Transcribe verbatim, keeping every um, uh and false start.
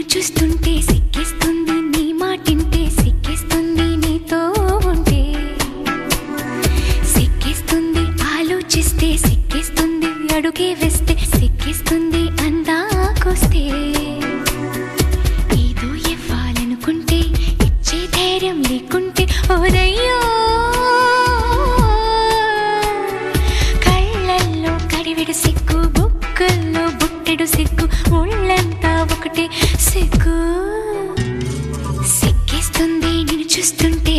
చూస్తుంటే సిక్కిస్తుంది నీ మాటింటే సిక్కిస్తుంది నీతో ఉంటే సిక్కిస్తుంది ఆలోచిస్తే సిక్కిస్తుంది అడుగే వేస్తే సిక్కిస్తుంది అందాకొస్తే ఏదో ఇవ్వాలనుకుంటే ఇచ్చే ధైర్యం లేకుంటే ఓరయ్యో కళ్ళల్లో కడివిడు సిగ్గు బుక్కల్లో బుట్టెడు సిగ్గు ఒళ్ళంతా ఒకటే సిగ్గు సిక్కిస్తుంది నిన్ను చూస్తుంటే